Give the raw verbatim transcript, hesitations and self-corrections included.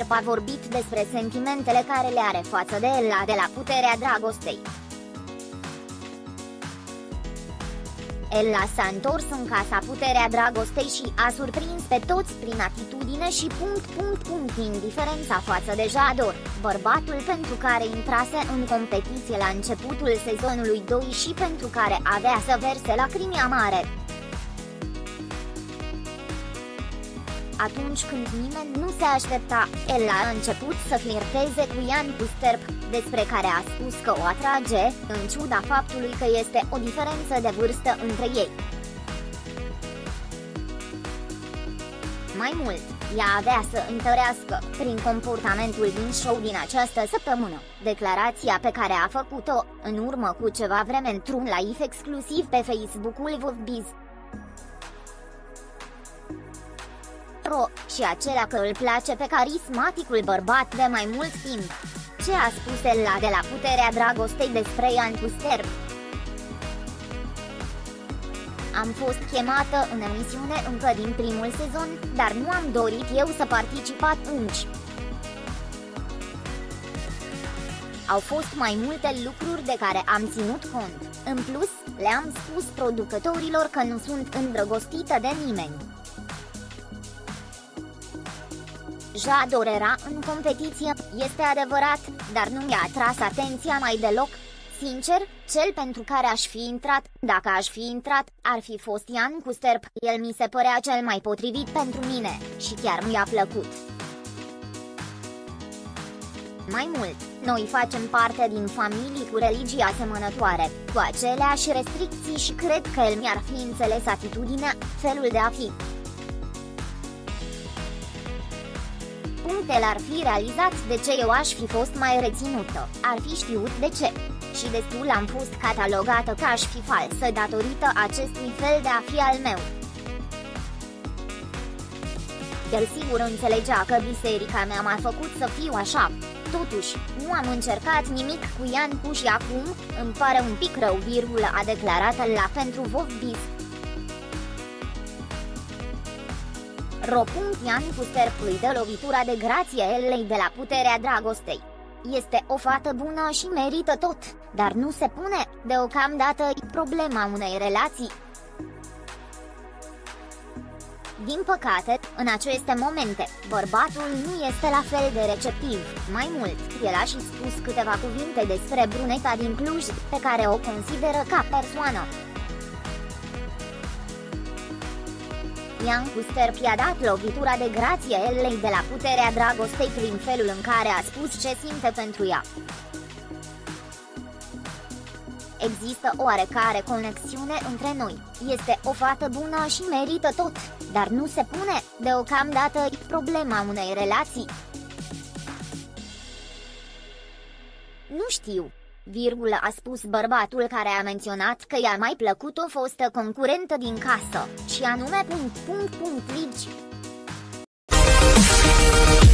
Sterp a vorbit despre sentimentele care le are față de Ella de la Puterea Dragostei. Ella s-a întors în casa Puterea Dragostei și a surprins pe toți prin atitudine și punct punct punct indiferența față de Jador, bărbatul pentru care intrase în competiție la începutul sezonului doi și pentru care avea să verse lacrimi amare. Atunci când nimeni nu se aștepta, Ella a început să flirteze cu Ian Sterp, despre care a spus că o atrage, în ciuda faptului că este o diferență de vârstă între ei. Mai mult, ea avea să întărească, prin comportamentul din show din această săptămână, declarația pe care a făcut-o, în urmă cu ceva vreme într-un live exclusiv pe Facebook-ul WovBiz. Ro, și acela că îl place pe carismaticul bărbat de mai mult timp. Ce a spus Ella de la Puterea Dragostei despre Ian Sterp? Am fost chemată în emisiune încă din primul sezon, dar nu am dorit eu să particip atunci. Au fost mai multe lucruri de care am ținut cont. În plus, le-am spus producătorilor că nu sunt îndrăgostită de nimeni. Jador era în competiție, este adevărat, dar nu mi-a atras atenția mai deloc. Sincer, cel pentru care aș fi intrat, dacă aș fi intrat, ar fi fost Ian Sterp, el mi se părea cel mai potrivit pentru mine, și chiar mi-a plăcut. Mai mult, noi facem parte din familii cu religii asemănătoare, cu aceleași restricții și cred că el mi-ar fi înțeles atitudinea, felul de a fi. El ar fi realizat de ce eu aș fi fost mai reținută, ar fi știut de ce. Și destul am fost catalogată că aș fi falsă datorită acestui fel de a fi al meu. El sigur înțelegea că biserica mea m-a făcut să fiu așa. Totuși, nu am încercat nimic cu Iancu și acum, îmi pare un pic rău, virgulă, a declarat la pentru WovBiz. Ro. Ian Sterp îi dă lovitura de grație Ellei de la Puterea Dragostei. Este o fată bună și merită tot, dar nu se pune, deocamdată, problema unei relații. Din păcate, în aceste momente, bărbatul nu este la fel de receptiv. Mai mult, el a și spus câteva cuvinte despre bruneta din Cluj, pe care o consideră ca persoană. Ian Sterp i-a dat lovitura de grație Ellei de la Puterea Dragostei prin felul în care a spus ce simte pentru ea. Există oarecare conexiune între noi, este o fată bună și merită tot, dar nu se pune, deocamdată, problema unei relații. Nu știu, virgulă, a spus bărbatul care a menționat că i-a mai plăcut o fostă concurentă din casă, și anume punct punct punct Ligi.